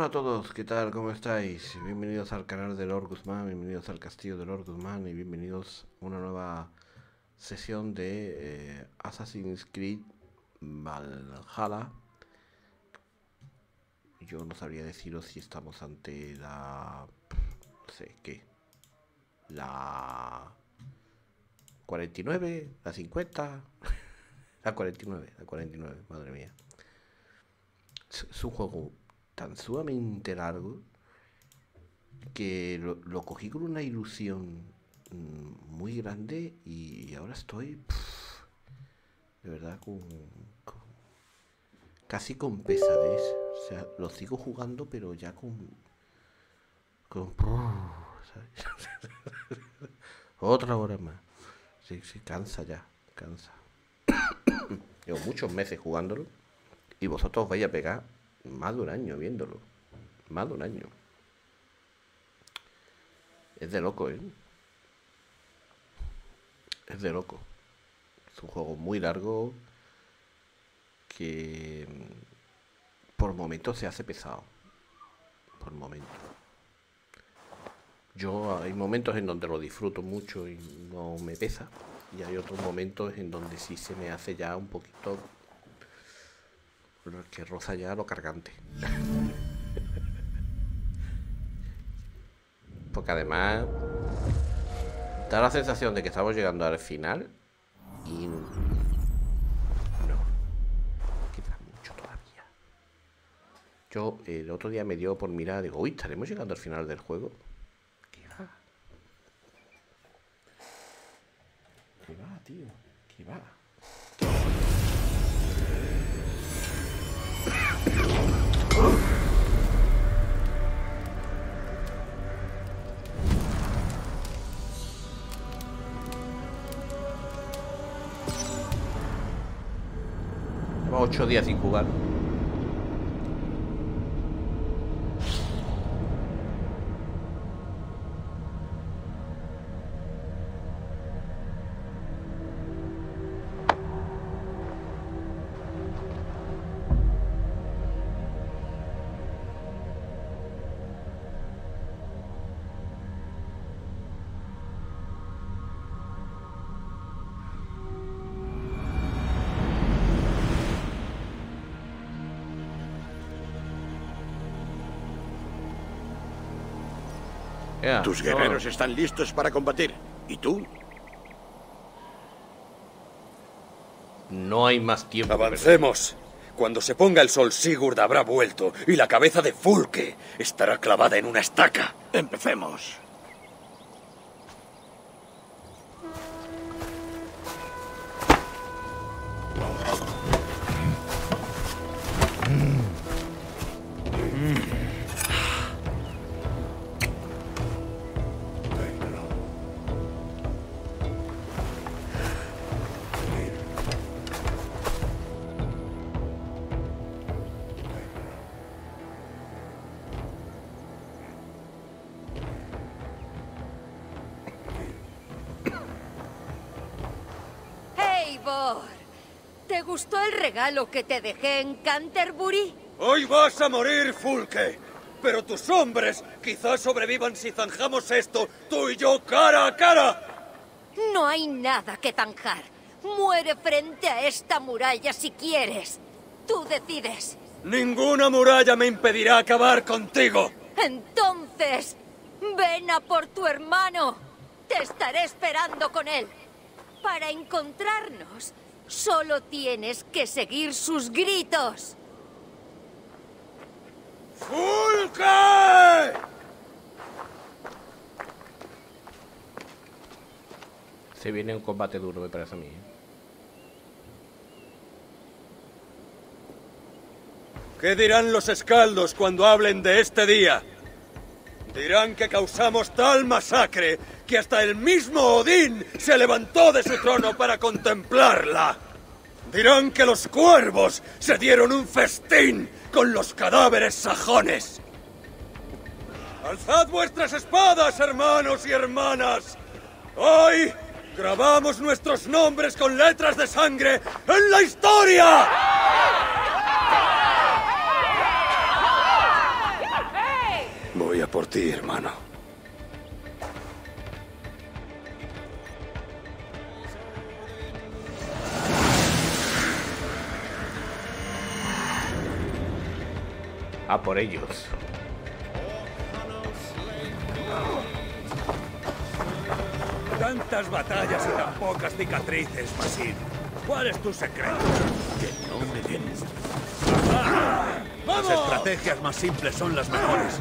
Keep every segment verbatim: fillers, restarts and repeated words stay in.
a todos, ¿qué tal? ¿Cómo estáis? Bienvenidos al canal de Lord Guzmán, bienvenidos al castillo de Lord Guzmán y bienvenidos a una nueva sesión de eh, Assassin's Creed Valhalla. Yo no sabría deciros si estamos ante la... no sé, ¿qué? La... cuarenta y nueve, la cincuenta, la cuarenta y nueve, la cuarenta y nueve, madre mía. Es, es un juego tan sumamente largo que lo, lo cogí con una ilusión mmm, muy grande y ahora estoy pff, de verdad con, con casi con pesadez. O sea, lo sigo jugando pero ya con con ¿sabes? Otra hora más. Sí, sí, cansa ya, cansa. Llevo muchos meses jugándolo y vosotros vais a pegar más de un año viéndolo. Más de un año. Es de loco, ¿eh? Es de loco. Es un juego muy largo que por momentos se hace pesado. Por momentos. Yo hay momentos en donde lo disfruto mucho y no me pesa. Y hay otros momentos en donde sí se me hace ya un poquito... que roza ya lo cargante. Porque además da la sensación de que estamos llegando al final y no, queda mucho todavía. Yo el otro día me dio por mirar, digo, uy, estaremos llegando al final del juego. ¿Qué va? ¿Qué va, tío? ¿Qué va? Llevo ocho días sin jugar. Yeah, Tus guerreros no. están listos para combatir. ¿Y tú? No hay más tiempo. Avancemos. Cuando se ponga el sol, Sigurd habrá vuelto y la cabeza de Fulke estará clavada en una estaca. Empecemos. ¿Te gustó el regalo que te dejé en Canterbury? Hoy vas a morir, Fulke. Pero tus hombres quizás sobrevivan si zanjamos esto, tú y yo, cara a cara. No hay nada que zanjar. Muere frente a esta muralla si quieres. Tú decides. Ninguna muralla me impedirá acabar contigo. Entonces, ven a por tu hermano. Te estaré esperando con él. Para encontrarnos... solo tienes que seguir sus gritos. ¡Fulke! Se viene un combate duro, me parece a mí. ¿Qué dirán los escaldos cuando hablen de este día? Dirán que causamos tal masacre que hasta el mismo Odín se levantó de su trono para contemplarla. Dirán que los cuervos se dieron un festín con los cadáveres sajones. ¡Alzad vuestras espadas, hermanos y hermanas! Hoy grabamos nuestros nombres con letras de sangre en la historia. por ti, hermano. A por ellos. Tantas batallas y tan pocas cicatrices, Basil. ¿Cuál es tu secreto? Que no me den. Las estrategias más simples son las mejores.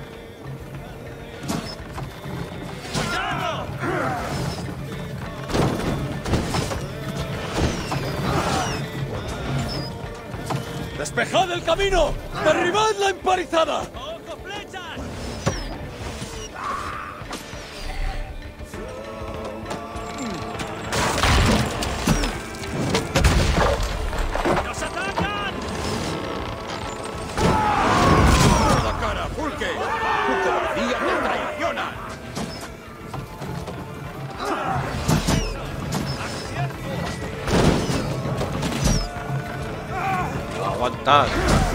¡Despejad el camino! ¡Derribad la empalizada! ¡Ojo, flechas! ¡Nos atacan! ¡La cara, Fulke! ¡Tu cobardía te traiciona! Aguantad.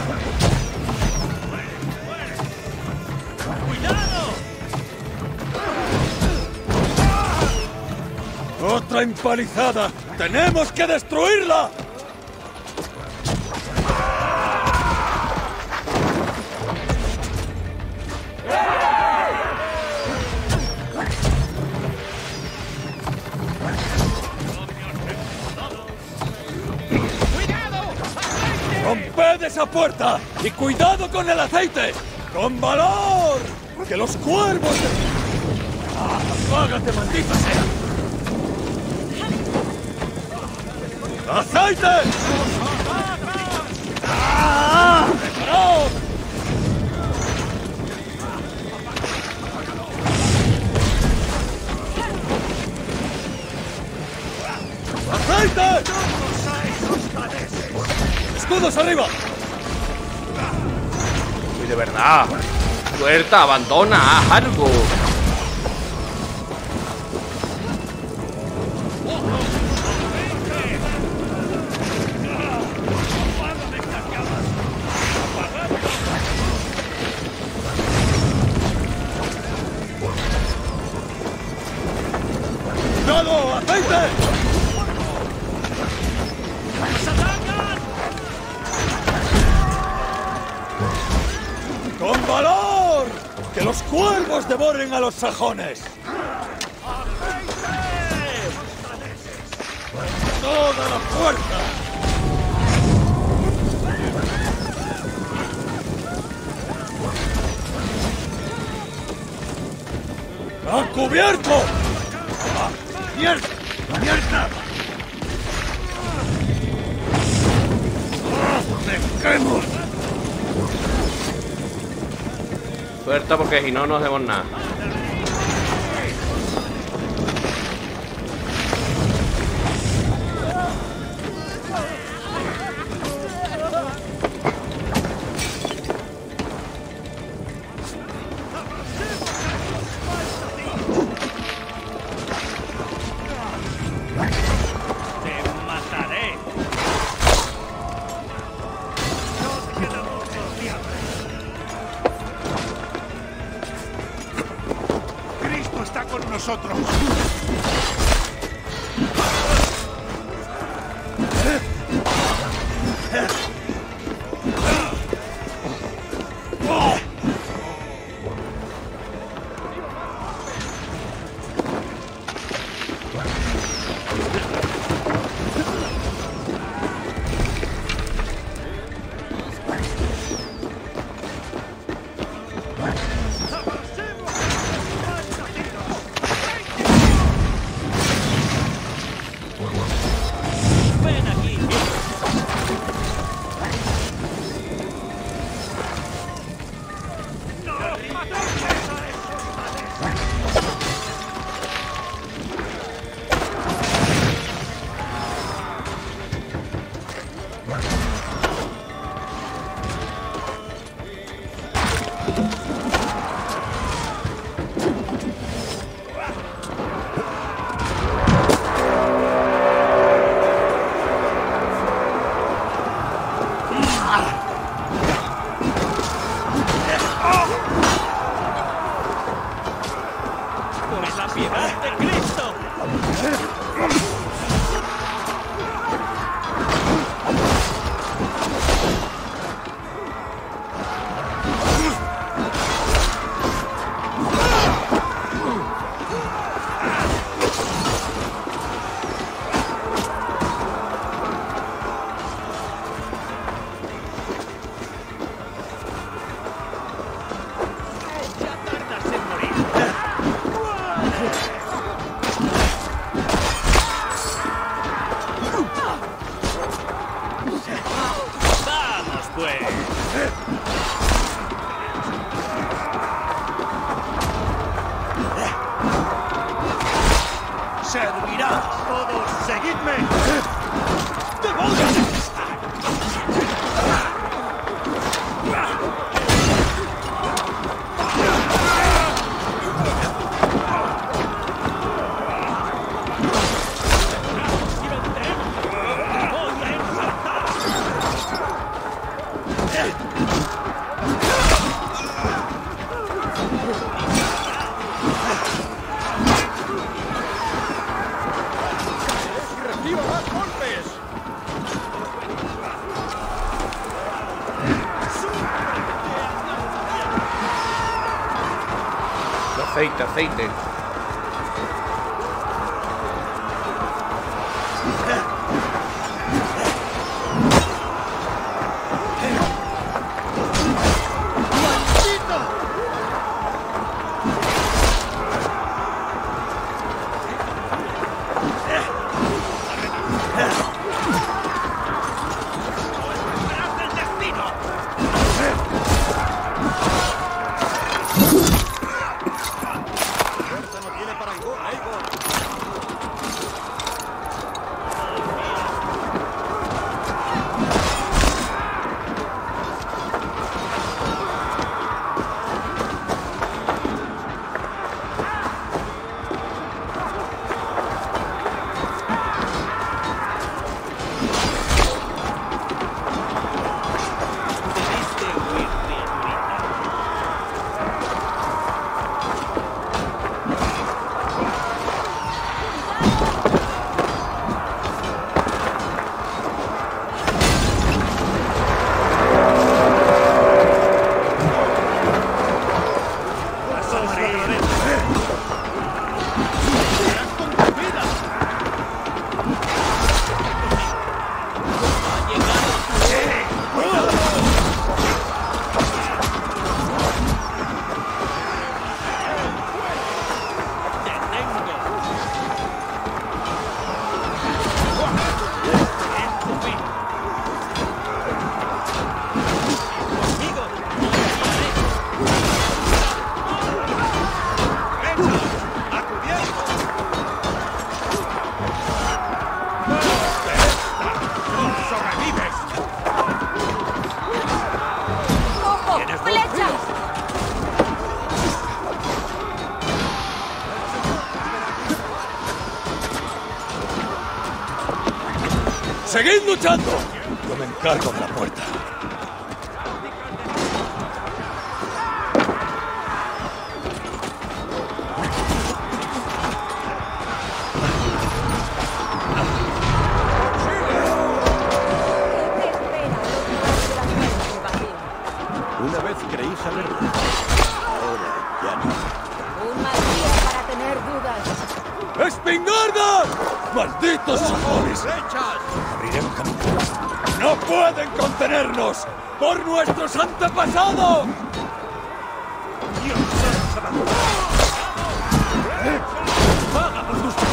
¡Otra empalizada! ¡Tenemos que destruirla! ¡Romped esa puerta! ¡Y cuidado con el aceite! ¡Con valor! ¡Que los cuervos... ¡Ah, apágate, maldita sea! ¡Aceite! ¡Ah! ¡Preparaos! ¡Aceite! ¡Escudos arriba! Uy, de verdad. Suelta, abandona, haz algo. ¡Cuidado! ¡Aceite! ¡Con valor! ¡Que los cuervos devoren a los sajones! ¡Toda la fuerza! ¡A cubierto! ¡Ah, ¡mierda! ¡Mierda! ¡Ah, ¡me quemo! Suelta porque si no, no hacemos nada. Nosotros. Ven aquí. ¡Servirá! ¡Todos, seguidme! ¡Te voy a conquistar! Aceite, aceite. ¡Seguid luchando! Yo me encargo de la puerta. Una vez creí saberlo. Ahora ya no. Un mal día para tener dudas. ¡Espingardas! ¡Malditos sajones! ¡Abriré un camino! ¡No pueden contenernos! ¡Por nuestros antepasados! ¡Dios santo! ¡Paga por tus...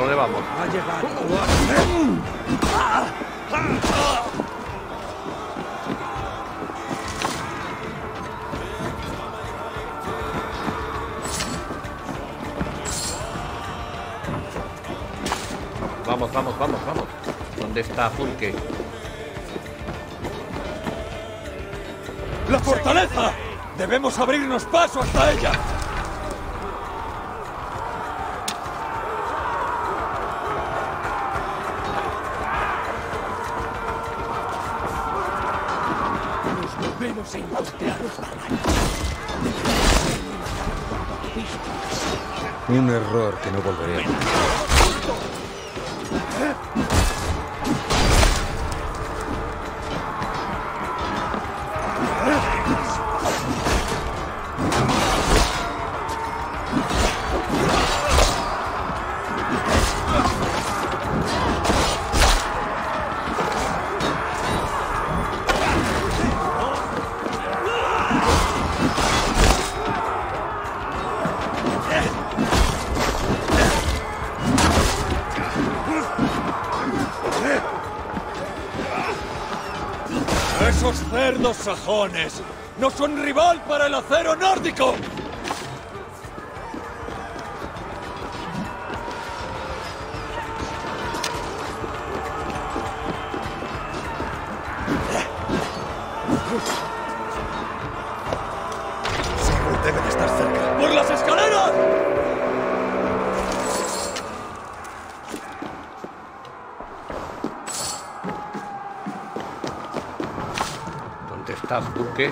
dónde vamos? Ha llegado. Vamos, vamos, vamos, vamos. ¿Dónde está Fulke? ¡La fortaleza! ¡Debemos abrirnos paso hasta ella! Nos volvemos a encontrar. Un error que no volveré a cometer. ¡Esos cerdos sajones no son rival para el acero nórdico! Sigurd debe de estar cerca. ¡Por las escaleras! ¿Dónde estás, Fulke?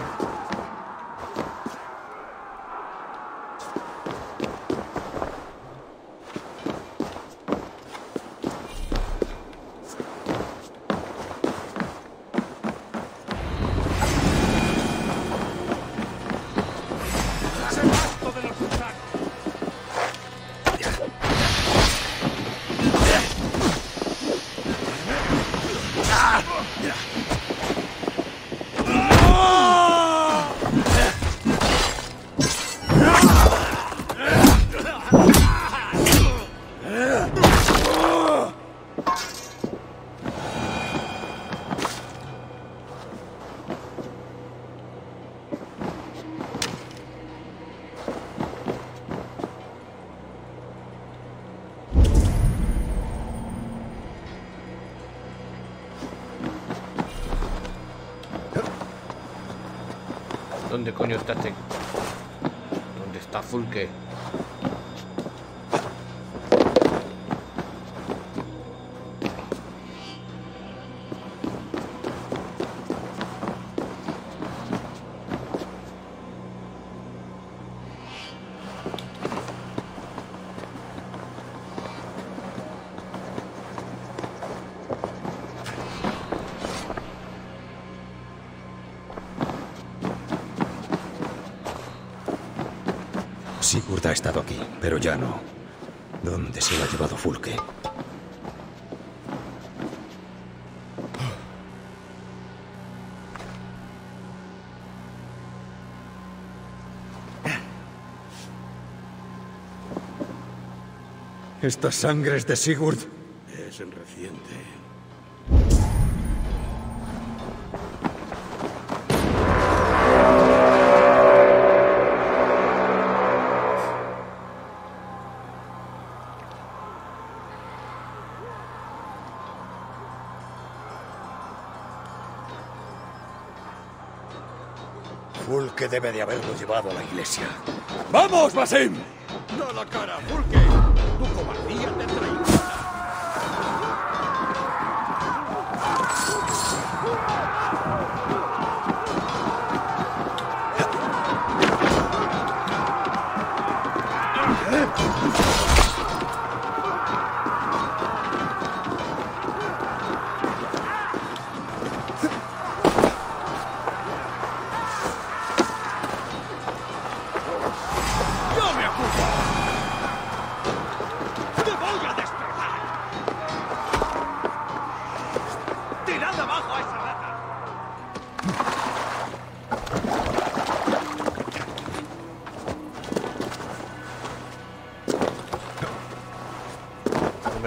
¿Dónde coño está este? ¿Dónde está Fulke? Sigurd ha estado aquí, pero ya no. ¿Dónde se lo ha llevado Fulke? ¿Esta sangre es de Sigurd? Es reciente. Fulke debe de haberlo llevado a la iglesia. ¡Vamos, Basim! ¡Da la cara, Fulke! ¡Tu cobardía te traiciona!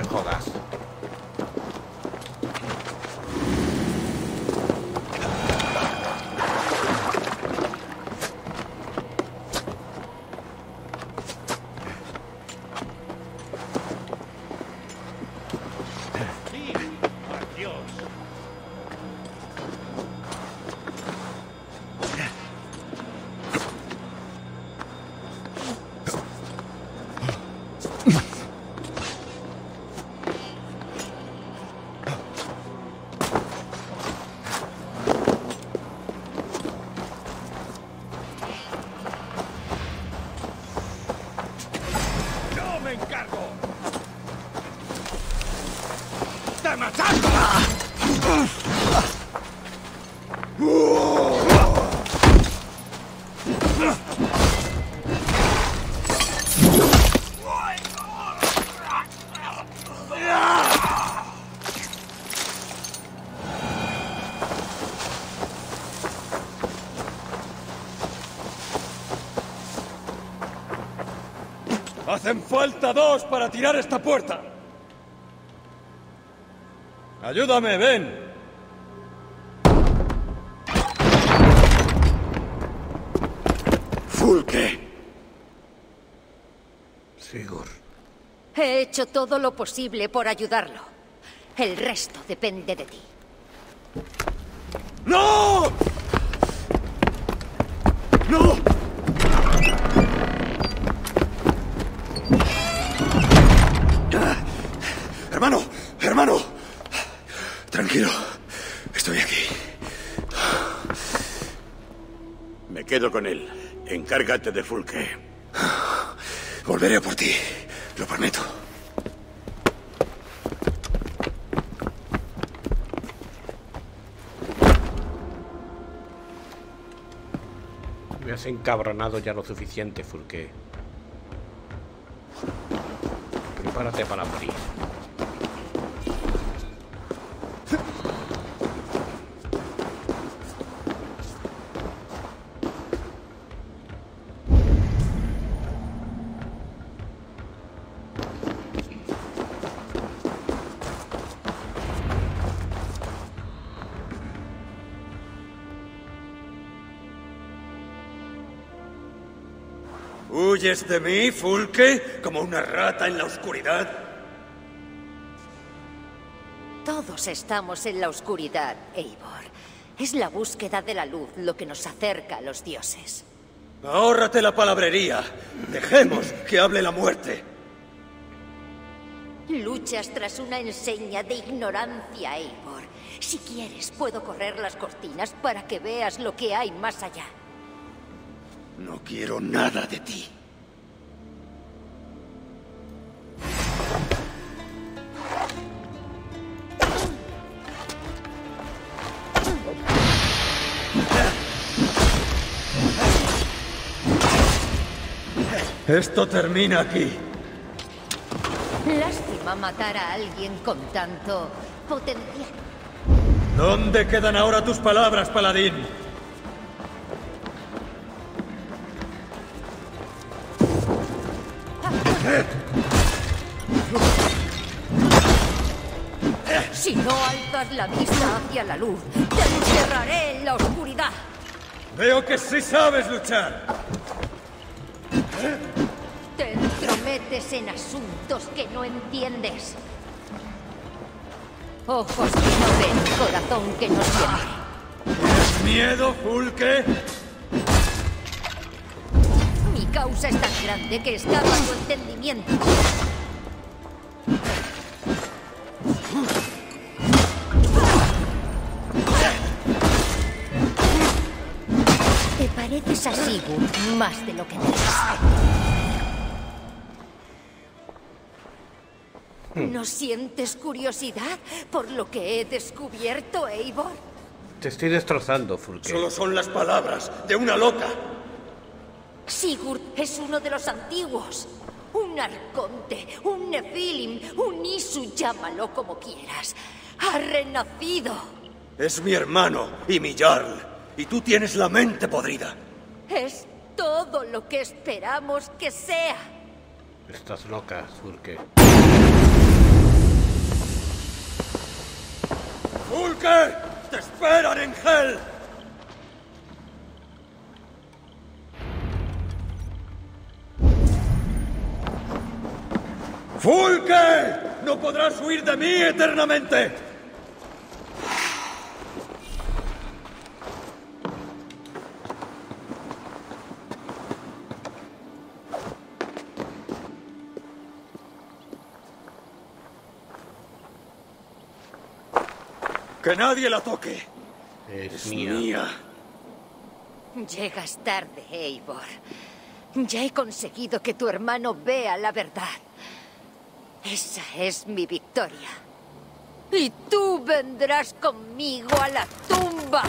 jodas. ¡Hacen falta dos para tirar esta puerta! ¡Ayúdame, ven! ¡Fulke! Sigurd. He hecho todo lo posible por ayudarlo. El resto depende de ti. ¡No! ¡No! Hermano, hermano. Tranquilo. Estoy aquí. Me quedo con él. Encárgate de Fulke. Volveré a por ti. Lo prometo. Me has encabronado ya lo suficiente, Fulke. Prepárate para morir. ¿Huyes de mí, Fulke, como una rata en la oscuridad? Todos estamos en la oscuridad, Eivor. Es la búsqueda de la luz lo que nos acerca a los dioses. Ahórrate la palabrería. Dejemos que hable la muerte. Luchas tras una enseña de ignorancia, Eivor. Si quieres, puedo correr las cortinas para que veas lo que hay más allá. No quiero nada de ti. Esto termina aquí. Lástima matar a alguien con tanto potencial. ¿Dónde quedan ahora tus palabras, paladín? Si no alzas la vista hacia la luz, te encerraré en la oscuridad. Veo que sí sabes luchar. Te entrometes en asuntos que no entiendes. Ojos que no ven, corazón que no siente. ¿Tienes miedo, Fulke? Mi causa es tan grande que escapa a tu entendimiento. Te pareces a Sigurd más de lo que eres. ¿No sientes curiosidad por lo que he descubierto, Eivor? Te estoy destrozando, Fulke. Solo son las palabras de una loca. Sigurd es uno de los antiguos. Un arconte, un nefilim, un isu, llámalo como quieras. Ha renacido. Es mi hermano y mi jarl. Y tú tienes la mente podrida. Es todo lo que esperamos que sea. Estás loca, Fulke. esperan en Hel! ¡Fulke! ¡No podrás huir de mí eternamente! ¡Que nadie la toque! Es, Es mía. mía. Llegas tarde, Eivor. Ya he conseguido que tu hermano vea la verdad. Esa es mi victoria. Y tú vendrás conmigo a la tumba.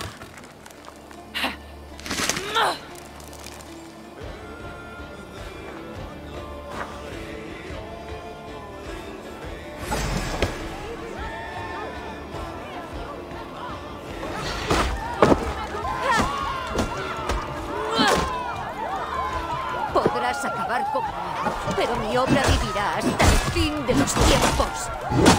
Podrás acabar conmigo, pero mi obra vivirá hasta el fin de los tiempos.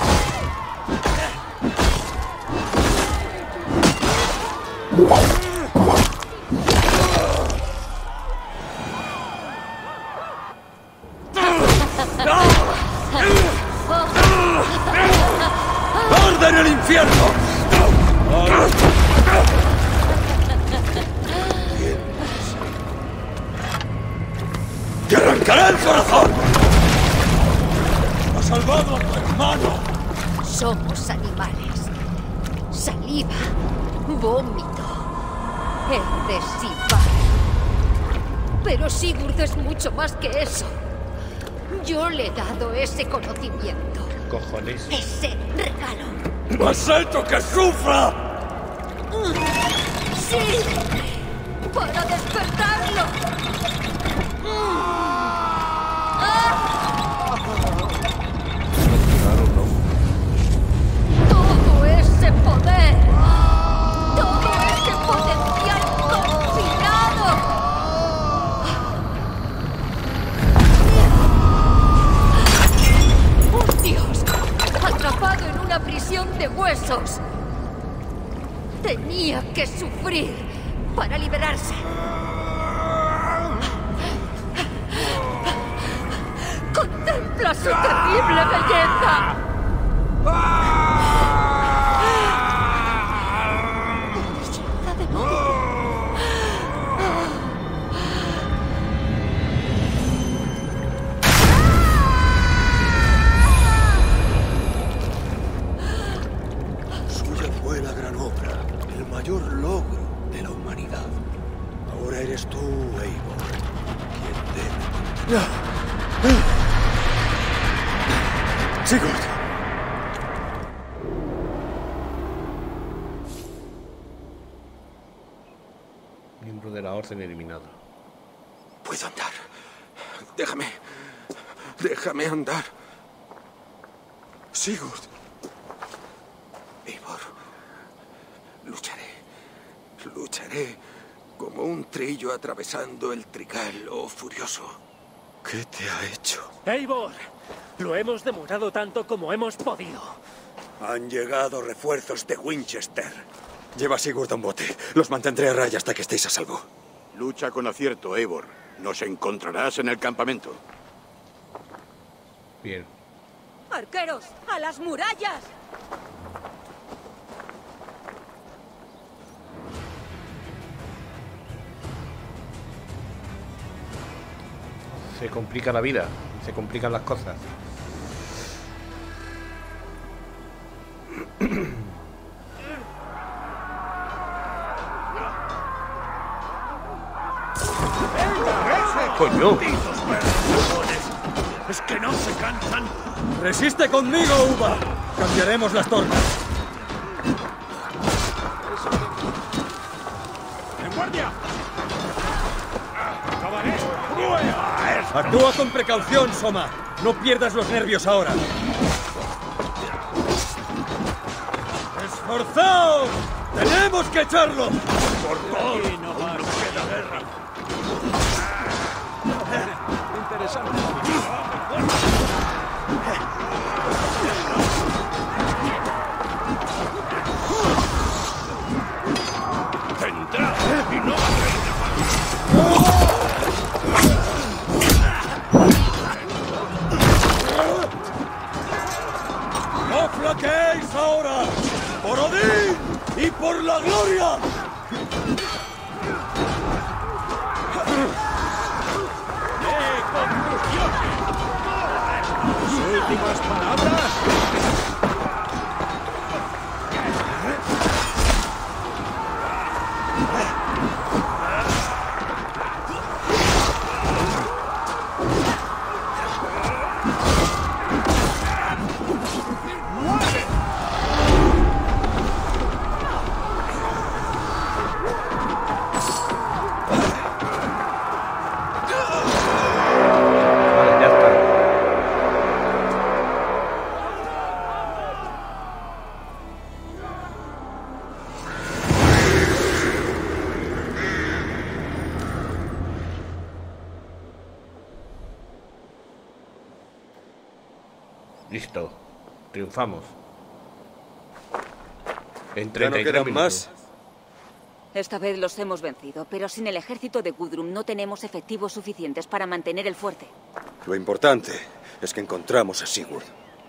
¡Arde en el infierno! ¡Te arrancaré el corazón! ¡Has salvado a tu hermano! Somos animales. Saliva, vómito, excesiva. Pero Sigurd es mucho más que eso. Yo le he dado ese conocimiento, Cojones. ese regalo. ¡Has hecho que sufra! ¡Sí! ¡Para despertarlo! Todo ese poder, todo ese potencial confinado. ¡Oh, Dios! Atrapado en una prisión de huesos. Tenía que sufrir para liberarse. Contempla su terrible belleza. Sienta de nuevo. Suya fue la gran obra, el mayor logro de la humanidad. Ahora eres tú, Eivor, quien debe... ¡Sigurd! Miembro de la orden eliminado. Puedo andar. Déjame. Déjame andar. Sigurd. Eivor. Lucharé. Lucharé como un trillo atravesando el trigal, oh furioso. ¿Qué te ha hecho? Eivor, lo hemos demorado tanto como hemos podido. Han llegado refuerzos de Winchester. Lleva a Sigurd a un bote. Los mantendré a raya hasta que estéis a salvo. Lucha con acierto, Eivor. Nos encontrarás en el campamento. Bien. ¡Arqueros, a las murallas! Se complica la vida, se complican las cosas. ¡Coño! ¡Es que no se cansan! ¡Resiste conmigo, Uva! Cambiaremos las tornas. ¡En guardia! ¡Acabaré! Actúa con precaución, Soma. No pierdas los nervios ahora. ¡Esforzaos! ¡Tenemos que echarlo! ¡Por todo! No queda guerra. Interesante. flaqueéis ahora! ¡Por Odín y por la gloria! ¡Eh, conclusión! ¿Sus últimas palabras? Vale, ya está. Listo. Triunfamos. En ¿Ya no treinta y tres quedan minutos. más? Esta vez los hemos vencido, pero sin el ejército de Gudrun no tenemos efectivos suficientes para mantener el fuerte. Lo importante es que encontramos a Sigurd.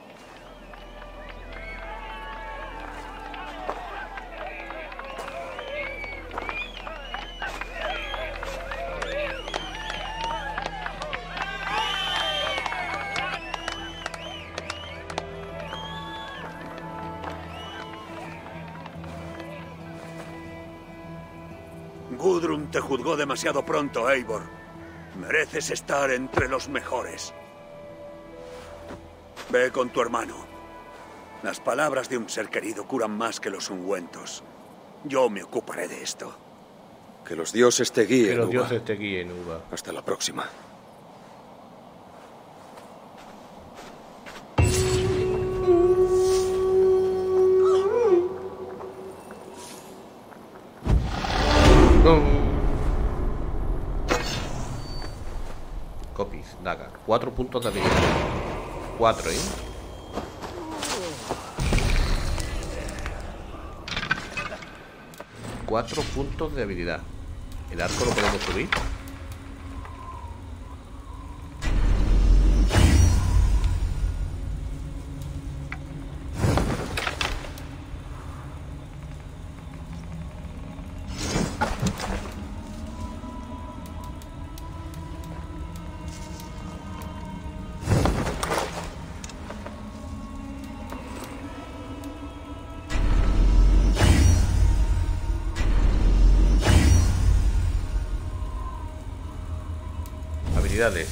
Gudrun te juzgó demasiado pronto, Eivor. Mereces estar entre los mejores. Ve con tu hermano. Las palabras de un ser querido curan más que los ungüentos. Yo me ocuparé de esto. Que los dioses te guíen, Que los Uva. dioses te guíen, Uva. Hasta la próxima. Copies, daga. Cuatro puntos de habilidad. Cuatro, ¿eh? Cuatro puntos de habilidad. ¿El arco lo podemos subir? Habilidades.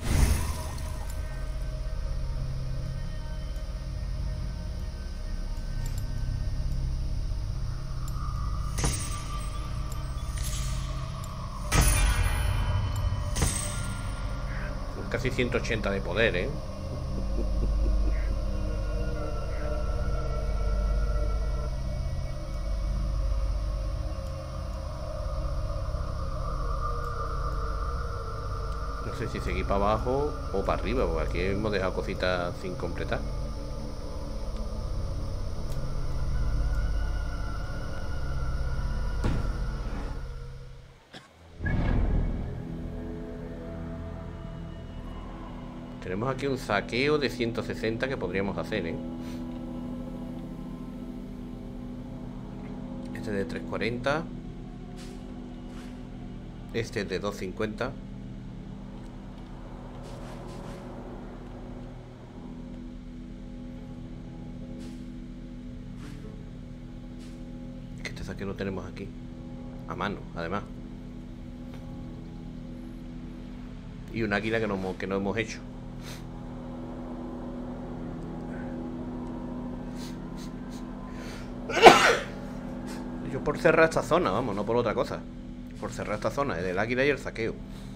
Casi ciento ochenta de poder, ¿eh? No sé si seguir para abajo o para arriba, porque aquí hemos dejado cositas sin completar. Tenemos aquí un saqueo de ciento sesenta que podríamos hacer, ¿eh? Este es de trescientos cuarenta. Este es de doscientos cincuenta. Que este saqueo lo tenemos aquí a mano, además. Y un águila que no, que no hemos hecho. Yo por cerrar esta zona, vamos, no por otra cosa. Por cerrar esta zona, el águila y el saqueo.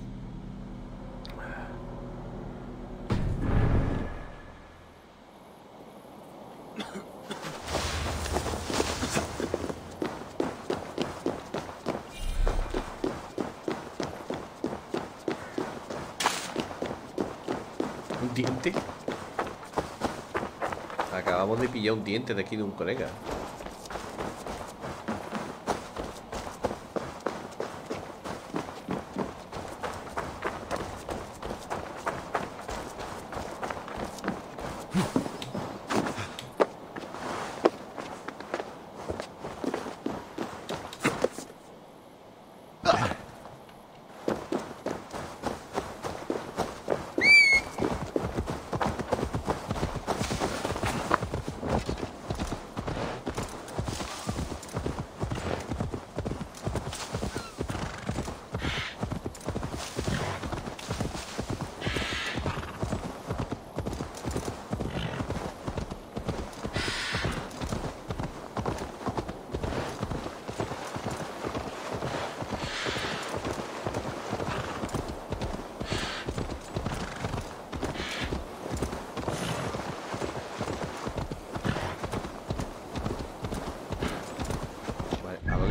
Un diente. Acabamos de pillar un diente de aquí de un colega.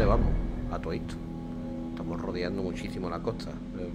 vamos, a todo esto. Estamos rodeando muchísimo la costa.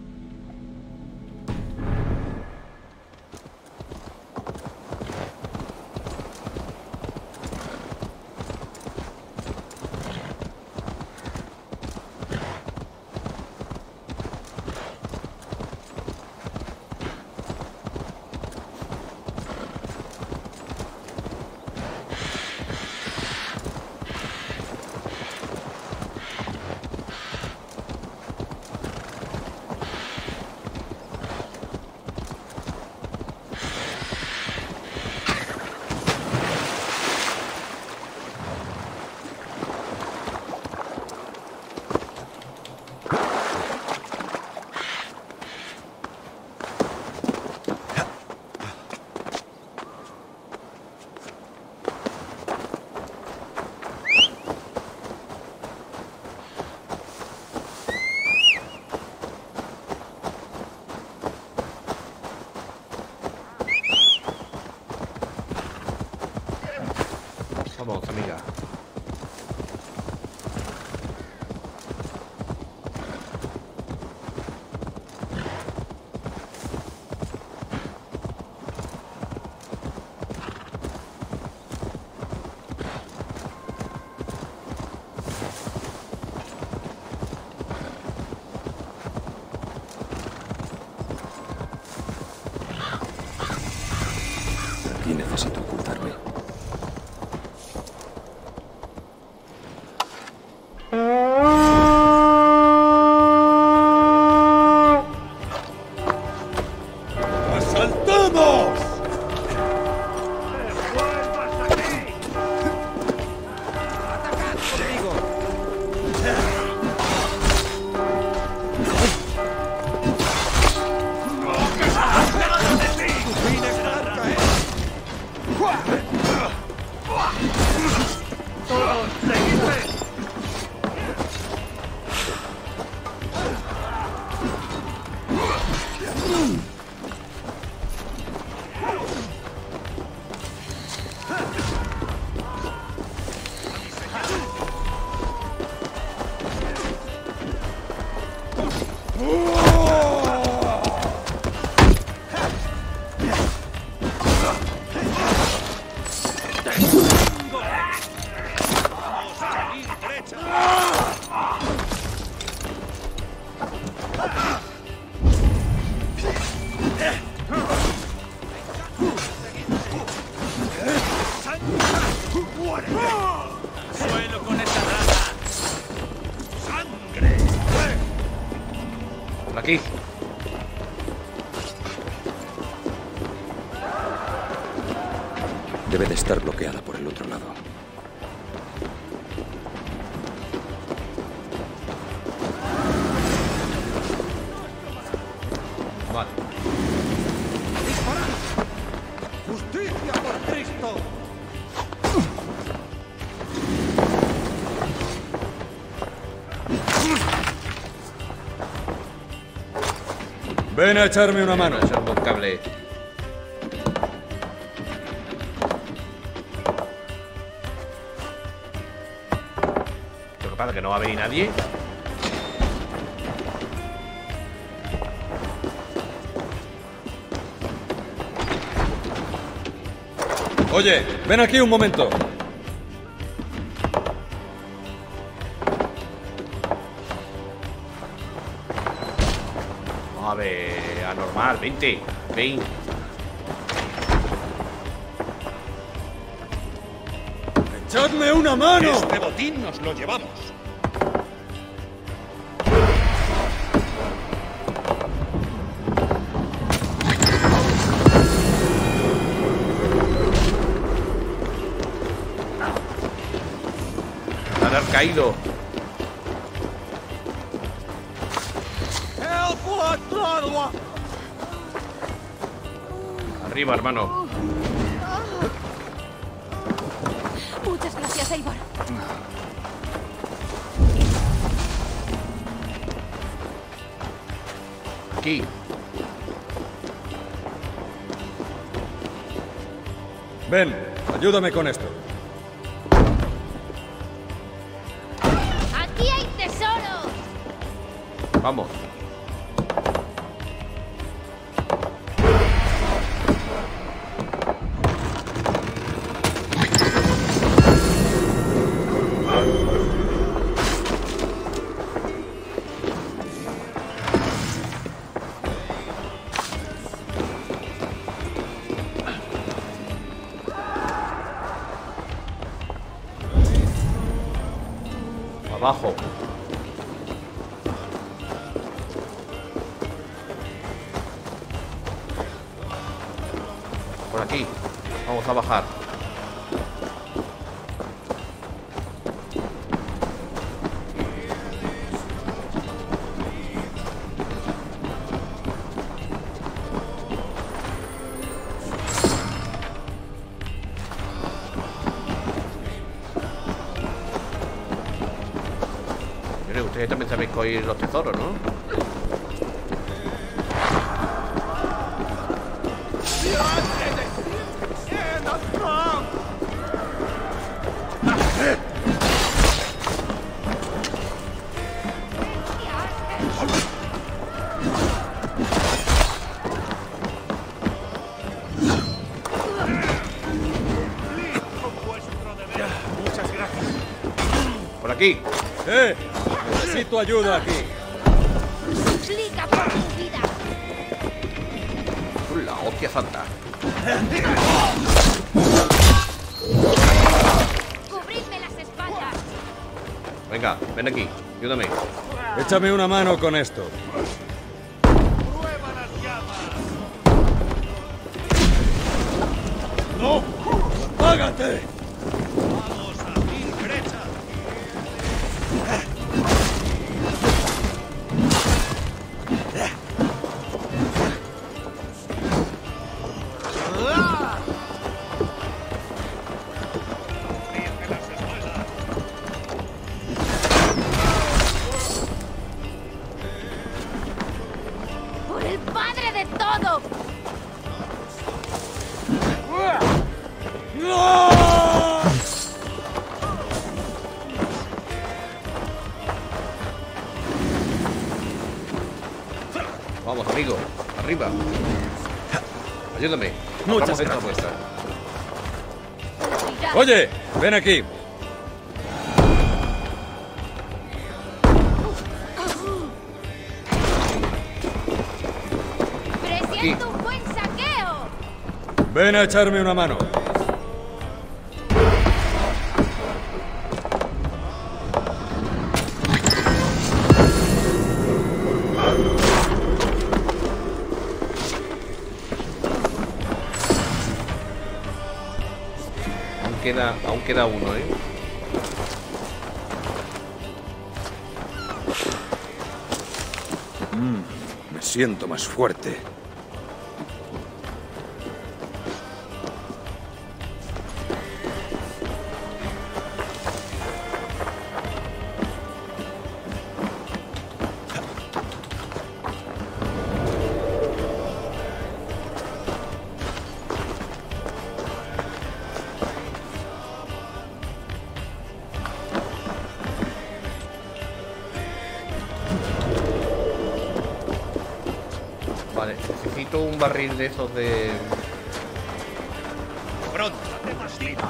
Vamos, amiga. Aquí necesito ocultarme. ¡Suelo con esa rata! ¡Sangre! Por aquí. Debe de estar bloqueada por el otro lado. Vale. ¡Justicia por Cristo! Ven a echarme una mano. Echar un cable. Lo que pasa es que no va a venir nadie. Oye, ven aquí un momento. A ver, anormal, vente, ven. ¡Echadme una mano! Este botín nos lo llevamos. Haber caído. Arriba, hermano. Muchas gracias, Eivor. Aquí. Ven, ayúdame con esto. ¡Aquí Vamos. Abajo. Por aquí. Vamos a bajar. Ustedes también sabéis coger los tesoros, ¿no? Muchas gracias. Por aquí. ¡Eh! Necesito ayuda aquí. Suplica por tu vida. La hostia santa. Cubridme las espaldas. Venga, ven aquí. Ayúdame. Échame una mano con esto. ¡Prueba las llamas! ¡No! ¡Apágate! ¡Vamos a mil brechas! ¡Por el padre de todo! Vamos, amigo. Arriba. Ayúdame. Muchas Hagamos esta gracias. apuesta. Oye, ven aquí. ¡Presiento un buen saqueo! Ven a echarme una mano. Aún queda, aún queda uno, ¿eh? Me siento más fuerte. Vale, necesito un barril de esos de... ¡Pronto! ¡Hacemos vida!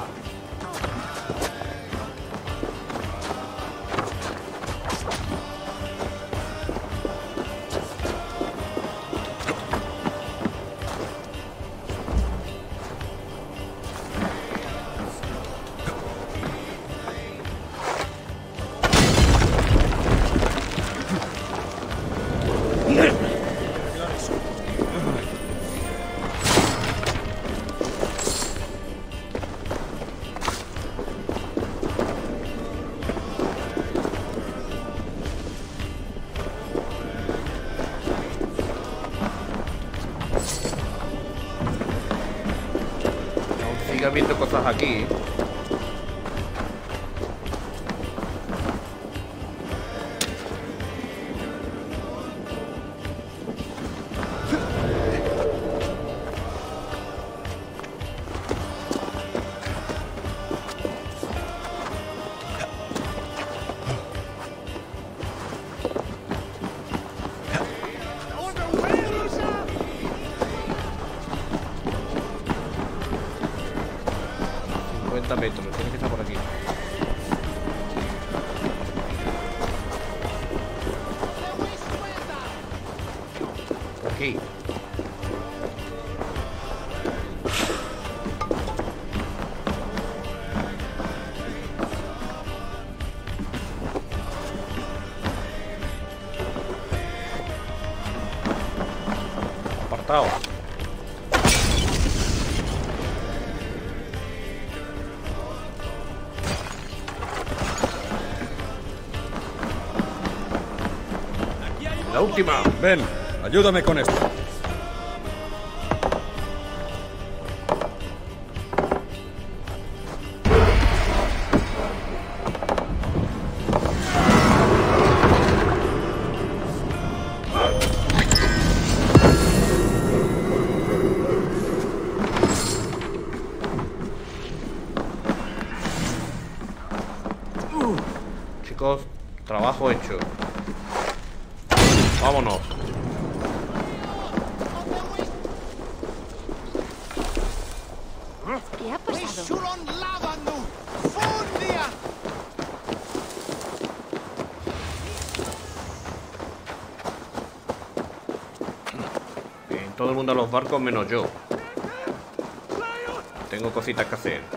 Sigue habiendo cosas aquí. metros. Tiene que estar por aquí. Por aquí. Apartado. La última. Ven, ayúdame con esto. Chicos, trabajo hecho. Vámonos. ¿Qué ha pasado? Bien, todo el mundo a los barcos menos yo. Tengo cositas que hacer.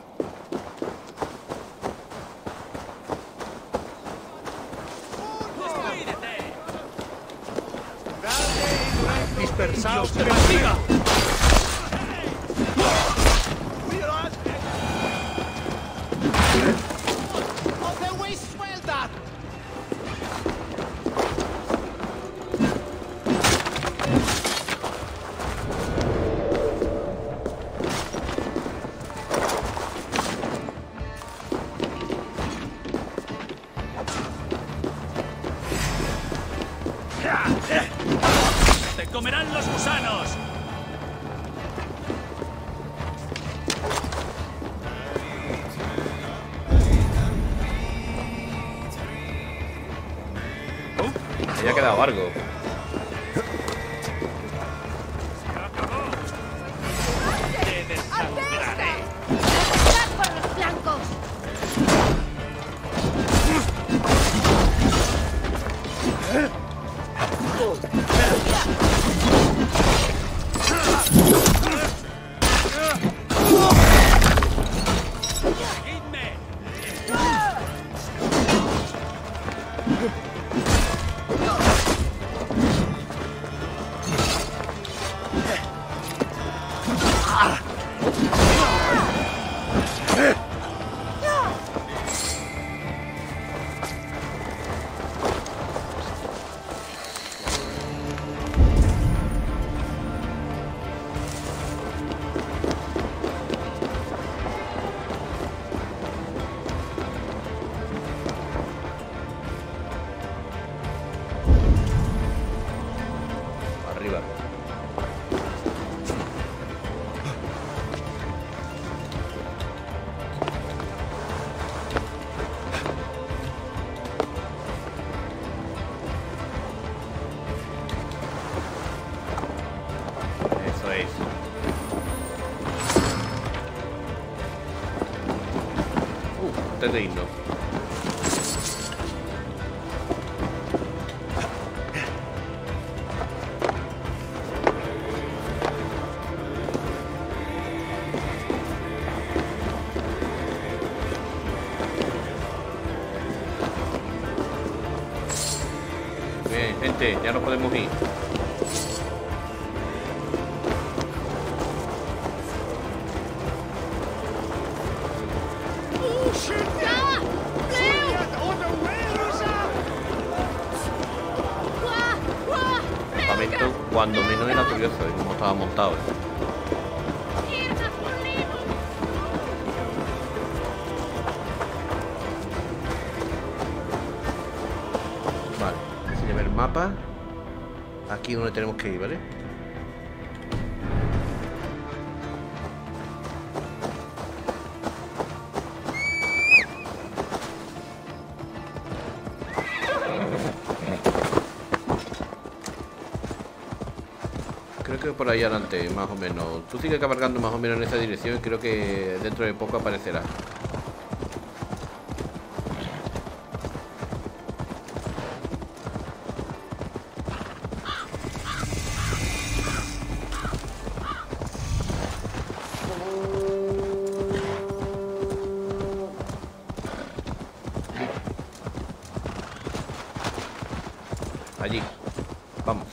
¡Dispersaos de fatiga! ¡Te comerán los gusanos! Ya ha quedado largo. ¡Te desangraré! ¡Atacar por los flancos! ¡Seguidme! Arriba. Eso es. Uh, antes de irnos. Bien, gente, ya nos podemos ir. Campamento cuando menos era curioso de cómo estaba montado. Vale, se lleva el mapa. Aquí es donde tenemos que ir, ¿vale? que por ahí adelante, más o menos. Tú sigue cabalgando más o menos en esa dirección y creo que dentro de poco aparecerá. Allí. Vamos.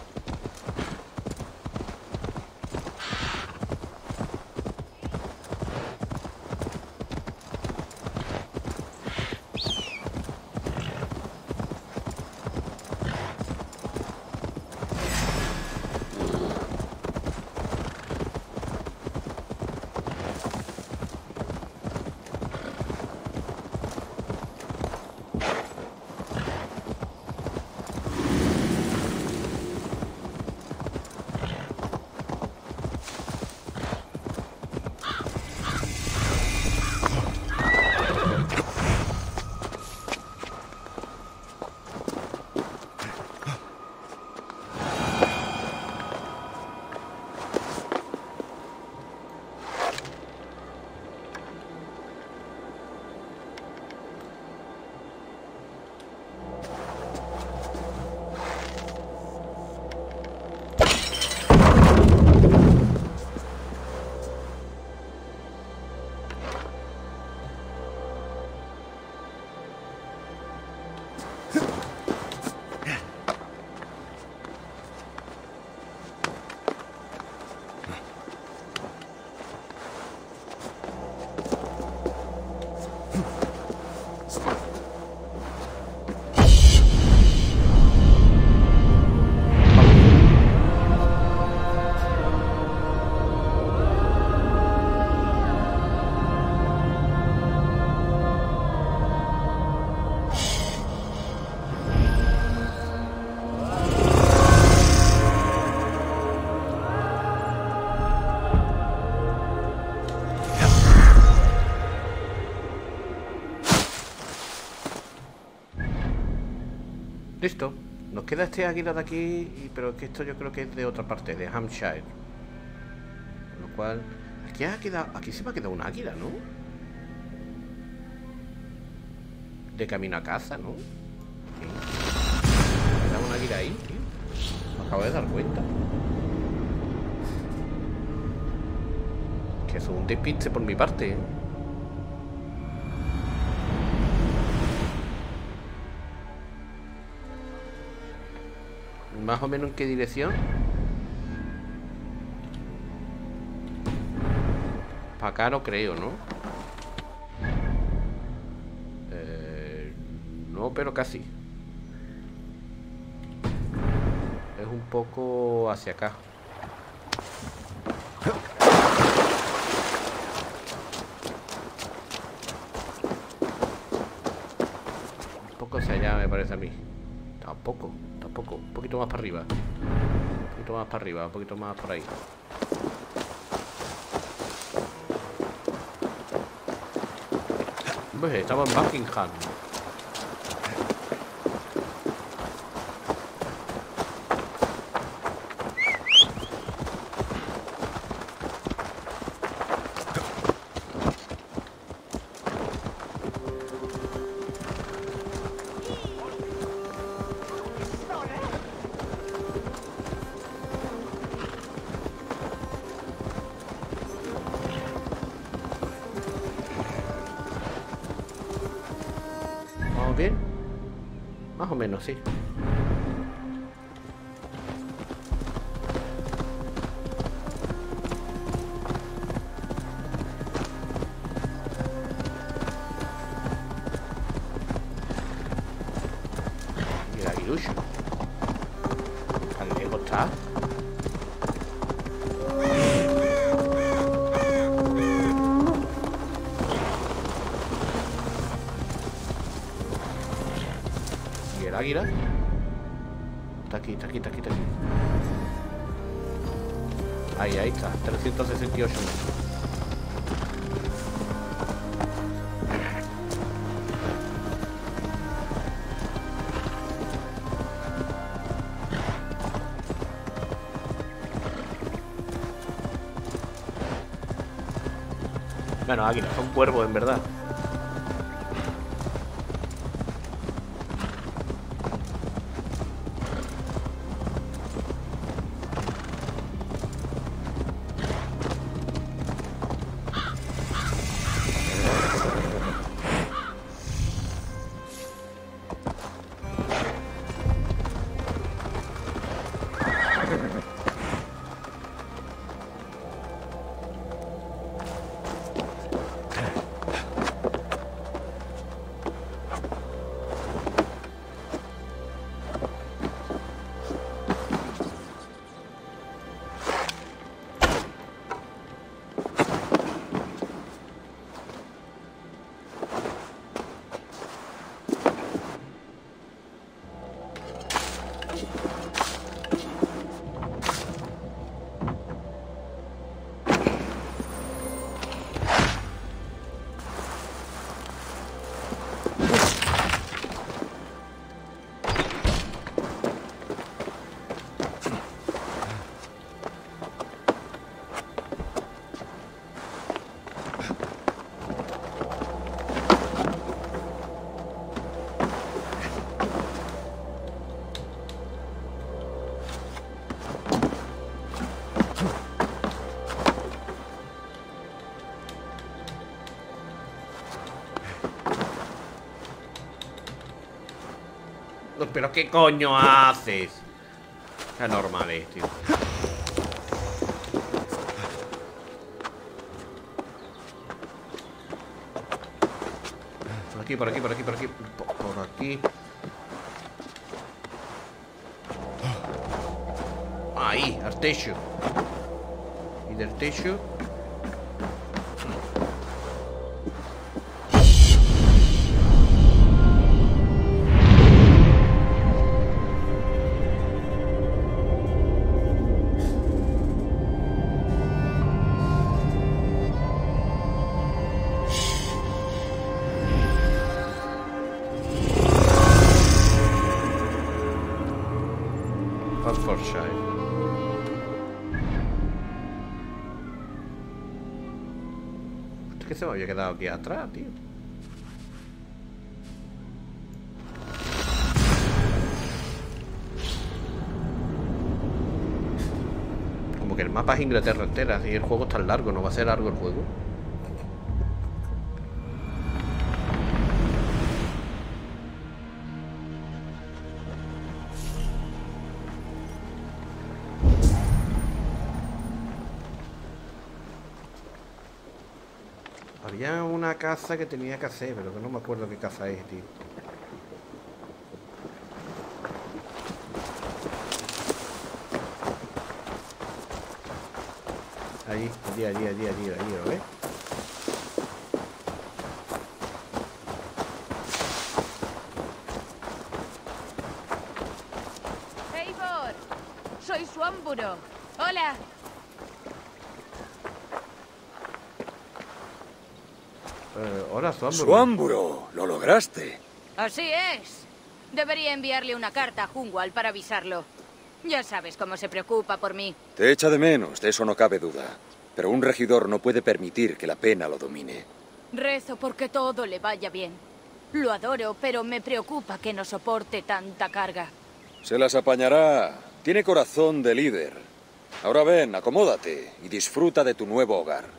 Listo. Nos queda este águila de aquí, y- pero que esto yo creo que es de otra parte, de Hampshire. Con lo cual... Aquí, ha quedado, aquí se me ha quedado un águila, ¿no? De camino a casa, ¿no? Sí. Me queda un águila ahí, tío. Me acabo de dar cuenta. Que eso es un despiste por mi parte, ¿eh? Más o menos en qué dirección. Para acá no creo, ¿no? Eh, no, pero casi. Es un poco hacia acá. Un poco hacia allá me parece a mí. Tampoco, tampoco. Un poquito más para arriba. Un poquito más para arriba, un poquito más por ahí. Pues estaba en Buckingham. ¿Bien? Más o menos, sí. Y el aguilucho. ¿Tan lejos está? Águila. Está aquí, está aquí, está aquí, está aquí. Ahí, ahí está. trescientos sesenta y ocho metros. Bueno, águilas, son cuervos en verdad. ¿Pero qué coño haces? Es normal, eh, tío. Por aquí, por aquí, por aquí, por aquí. Por, por aquí. Ahí, al techo. Y del techo. Que se me había quedado aquí atrás, tío. Como que el mapa es Inglaterra entera. Si el juego es tan largo, no va a ser largo el juego. Había una caza que tenía que hacer, pero que no me acuerdo qué caza es, tío. Ahí, allí, allí, allí, allí, allí, ¿lo ves? Eivor, soy Suamburo. Hola. Eh, hola, Suamburo. Suamburo, lo lograste. Así es. Debería enviarle una carta a Hunwald para avisarlo. Ya sabes cómo se preocupa por mí. Te echa de menos, de eso no cabe duda. Pero un regidor no puede permitir que la pena lo domine. Rezo porque todo le vaya bien. Lo adoro, pero me preocupa que no soporte tanta carga. Se las apañará. Tiene corazón de líder. Ahora ven, acomódate y disfruta de tu nuevo hogar.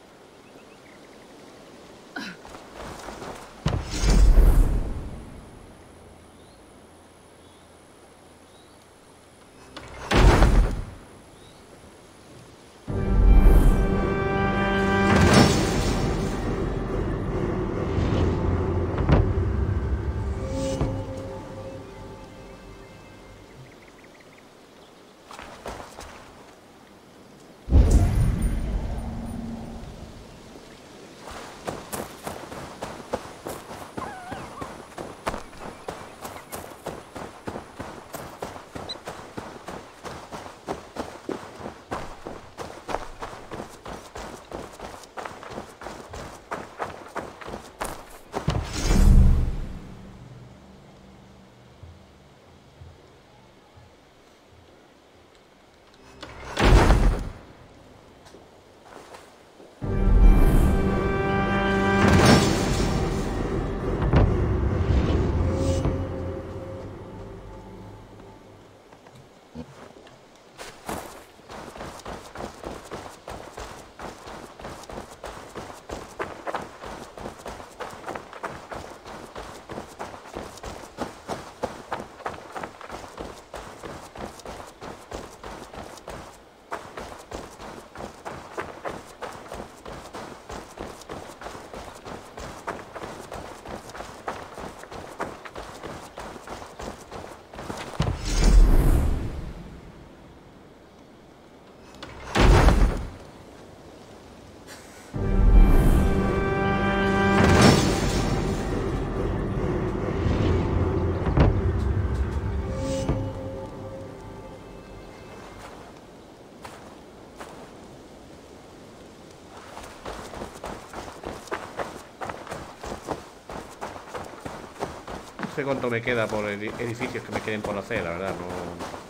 sé cuánto me queda por edificios que me queden por hacer, la verdad, no...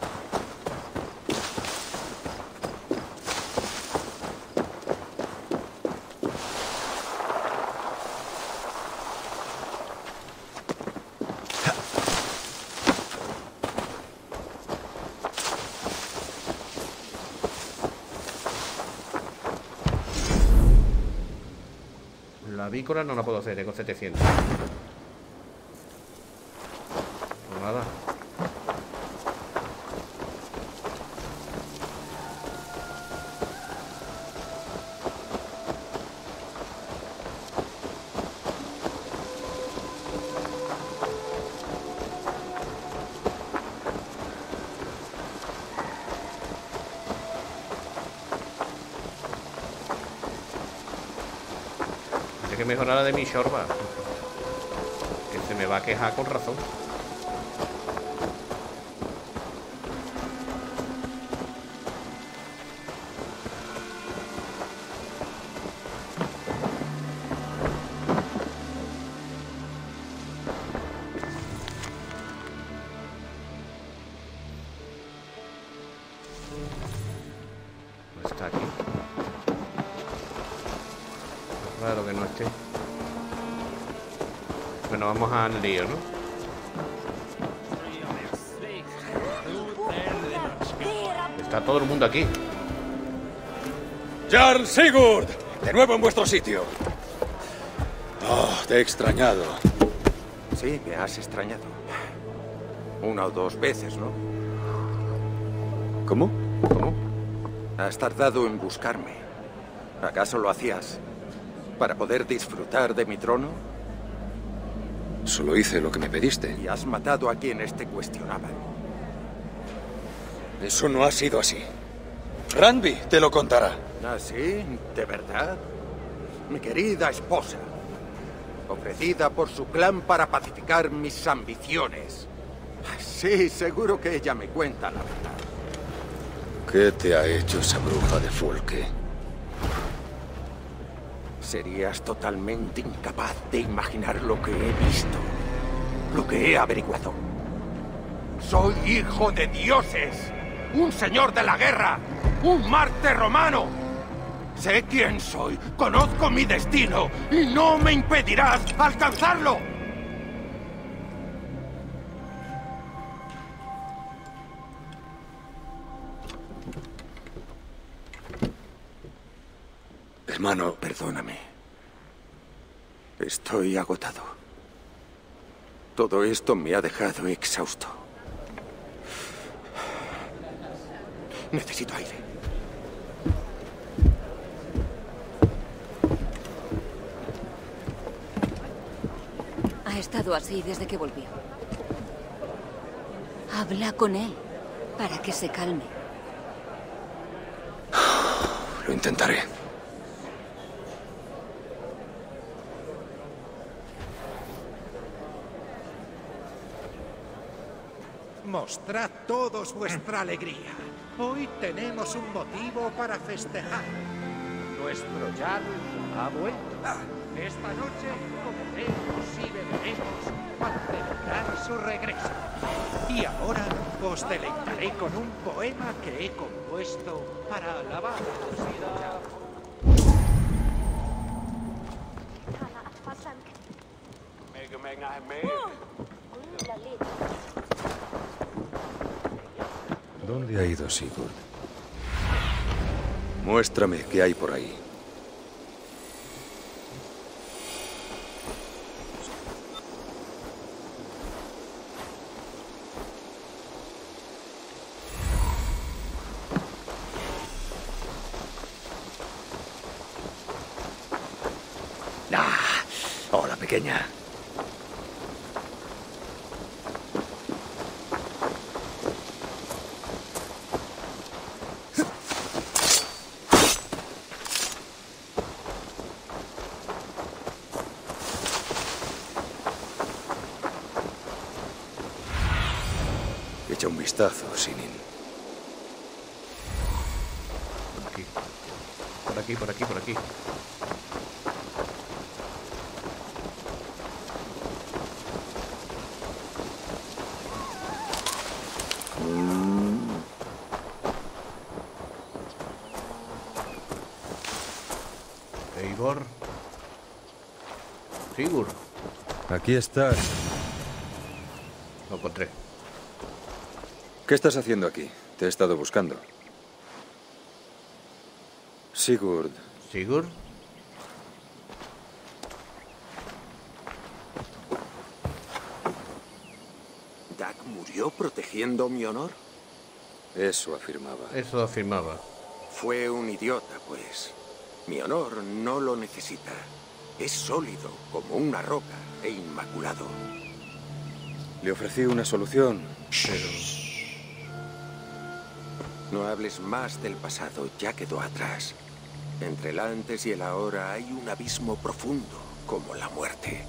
La avícola no la puedo hacer, tengo setecientos. Pues nada. Que mejorar la de mi shorba, que se me va a quejar con razón. No está aquí. Claro que no esté. Bueno, vamos al lío, ¿no? Está todo el mundo aquí. ¡Jarl Sigurd! De nuevo en vuestro sitio. Oh, te he extrañado. Sí, me has extrañado. Una o dos veces, ¿no? ¿Cómo? ¿Cómo? Has tardado en buscarme. ¿Acaso lo hacías para poder disfrutar de mi trono? Solo hice lo que me pediste. Y has matado a quienes te cuestionaban. Eso no ha sido así. Randvi te lo contará. ¿Ah, sí? ¿De verdad? Mi querida esposa, ofrecida por su clan para pacificar mis ambiciones. Sí, seguro que ella me cuenta la verdad. ¿Qué te ha hecho esa bruja de Fulke? Serías totalmente incapaz de imaginar lo que he visto, lo que he averiguado. Soy hijo de dioses, un señor de la guerra, un Marte romano. Sé quién soy, conozco mi destino y no me impedirás alcanzarlo. Hermano, perdóname. Estoy agotado. Todo esto me ha dejado exhausto. Necesito aire. Ha estado así desde que volvió. Habla con él para que se calme. Lo intentaré. Mostrad todos vuestra alegría. Hoy tenemos un motivo para festejar. Nuestro Jarl ha vuelto. Esta noche comeremos y beberemos para celebrar su regreso. Y ahora os deleitaré con un poema que he compuesto para alabar ¿Dónde ha ido Sigurd? Muéstrame qué hay por ahí. Ah, hola, pequeña. Echa un vistazo, Sinin. Por aquí. Por aquí, por aquí, por aquí. Sigurd. Aquí estás. Lo encontré. ¿Qué estás haciendo aquí? Te he estado buscando. Sigurd. ¿Sigurd? ¿Dag murió protegiendo mi honor? Eso afirmaba. Eso afirmaba. Fue un idiota, pues. Mi honor no lo necesita. Es sólido, como una roca, e inmaculado. Le ofrecí una solución, pero... No hables más del pasado, ya quedó atrás. Entre el antes y el ahora hay un abismo profundo, como la muerte.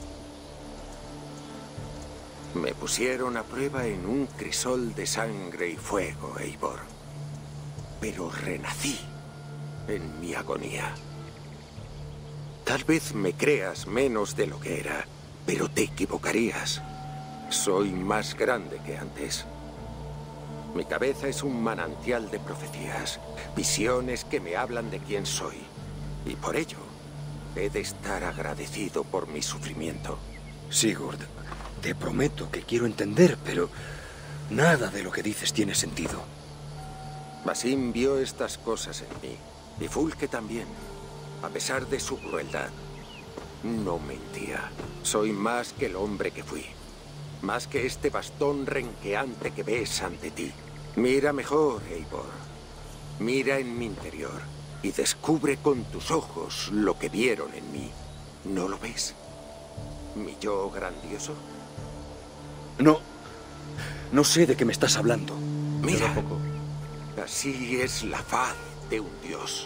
Me pusieron a prueba en un crisol de sangre y fuego, Eivor. Pero renací en mi agonía. Tal vez me creas menos de lo que era, pero te equivocarías. Soy más grande que antes. Mi cabeza es un manantial de profecías, visiones que me hablan de quién soy. Y por ello, he de estar agradecido por mi sufrimiento. Sigurd, te prometo que quiero entender, pero nada de lo que dices tiene sentido. Basim vio estas cosas en mí, y Fulke también, a pesar de su crueldad. No mentía. Soy más que el hombre que fui. Más que este bastón renqueante que ves ante ti. Mira mejor, Eivor. Mira en mi interior y descubre con tus ojos lo que vieron en mí. ¿No lo ves? ¿Mi yo grandioso? No. No sé de qué me estás hablando. Mira. Así es la faz de un dios.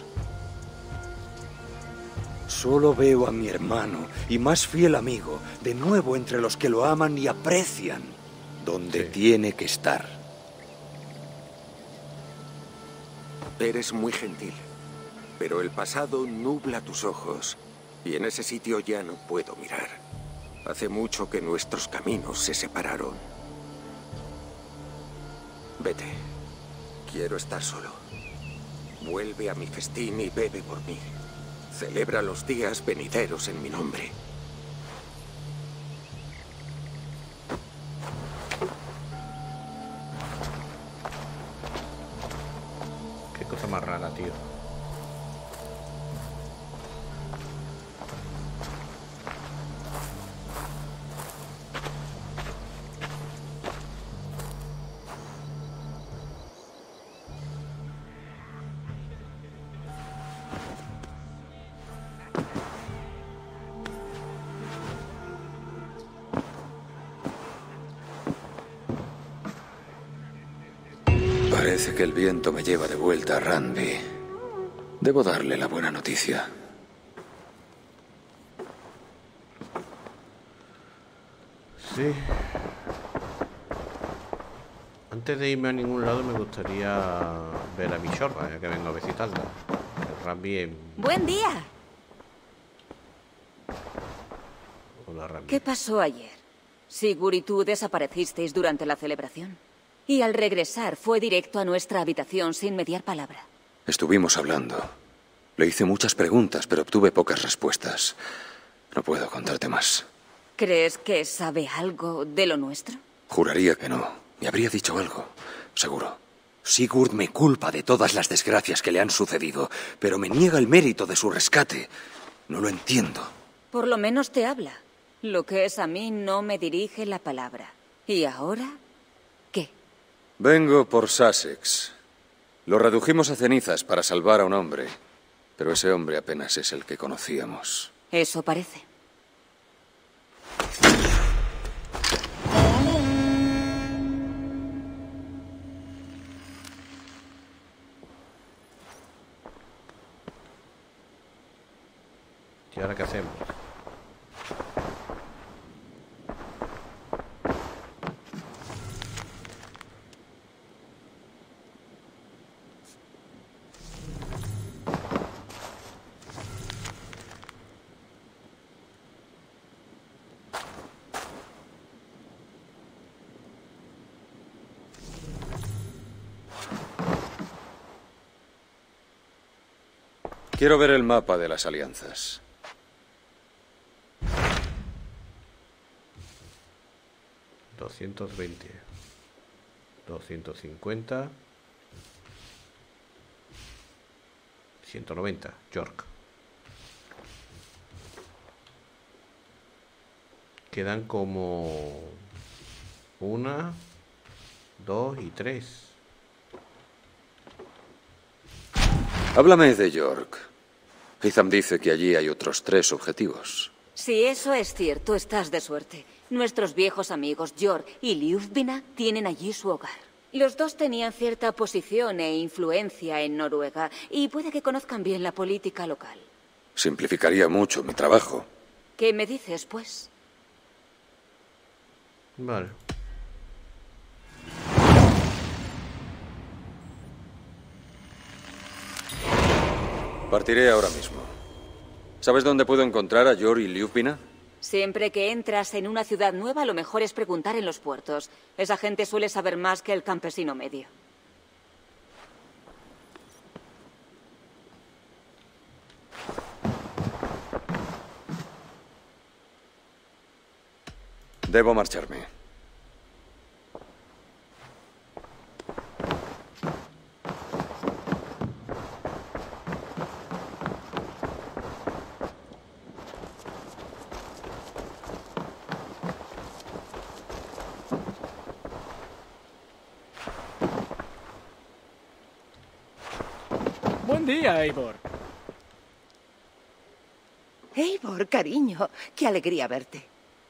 Solo veo a mi hermano y más fiel amigo de nuevo entre los que lo aman y aprecian, donde sí. tiene que estar. Eres muy gentil, pero el pasado nubla tus ojos y en ese sitio ya no puedo mirar. Hace mucho que nuestros caminos se separaron. Vete. Quiero estar solo. Vuelve a mi festín y bebe por mí. Celebra los días venideros en mi nombre. Qué cosa más rara, tío. Parece que el viento me lleva de vuelta a Randvi. Debo darle la buena noticia. Sí. Antes de irme a ningún lado me gustaría ver a mi Shorba, ya que vengo a visitarla. El Randvi en... ¡Buen día! Hola, Randvi. ¿Qué pasó ayer? Sigurd y tú desaparecisteis durante la celebración. Y al regresar fue directo a nuestra habitación sin mediar palabra. Estuvimos hablando. Le hice muchas preguntas, pero obtuve pocas respuestas. No puedo contarte más. ¿Crees que sabe algo de lo nuestro? Juraría que no. Me habría dicho algo, seguro. Sigurd me culpa de todas las desgracias que le han sucedido, pero me niega el mérito de su rescate. No lo entiendo. Por lo menos te habla. Lo que es a mí no me dirige la palabra. ¿Y ahora? Vengo por Sussex. Lo redujimos a cenizas para salvar a un hombre, pero ese hombre apenas es el que conocíamos. Eso parece. ¿Y ahora qué hacemos? Quiero ver el mapa de las alianzas. doscientos veinte. doscientos cincuenta. ciento noventa. York. Quedan como una, dos y tres. Háblame de York. Hitham dice que allí hay otros tres objetivos. Si eso es cierto, estás de suerte. Nuestros viejos amigos York y Ljubvina tienen allí su hogar. Los dos tenían cierta posición e influencia en Noruega y puede que conozcan bien la política local. Simplificaría mucho mi trabajo. ¿Qué me dices, pues? Vale. Partiré ahora mismo. ¿Sabes dónde puedo encontrar a York y Ljubvina? Siempre que entras en una ciudad nueva, lo mejor es preguntar en los puertos. Esa gente suele saber más que el campesino medio. Debo marcharme. Buen día, Eivor. Eivor, cariño, qué alegría verte.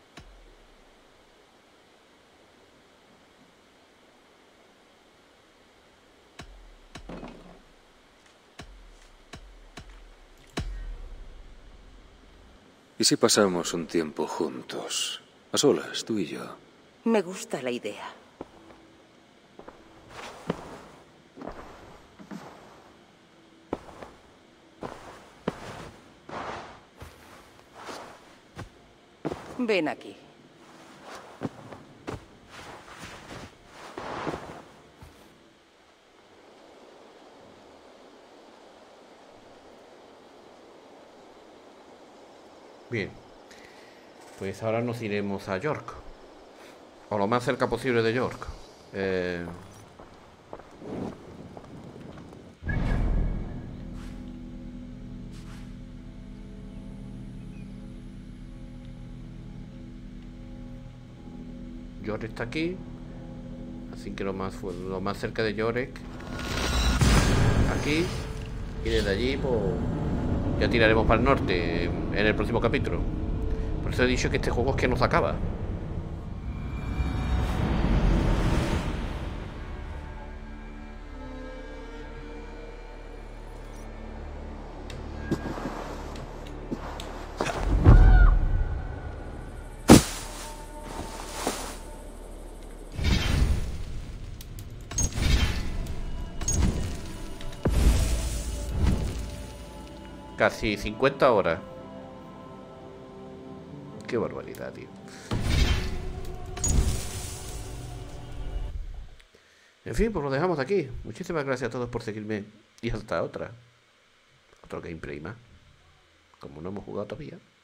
¿Y si pasamos un tiempo juntos? A solas, tú y yo. Me gusta la idea. Ven aquí. Bien. Pues ahora nos iremos a York. O lo más cerca posible de York. Eh... York está aquí. Así que lo más, lo más cerca de York aquí. Y desde allí pues ya tiraremos para el norte en el próximo capítulo. Por eso he dicho que este juego es que no se acaba. Casi cincuenta horas. Qué barbaridad, tío. En fin, pues lo dejamos aquí. Muchísimas gracias a todos por seguirme. Y hasta otra. Otro gameplay más. Como no hemos jugado todavía.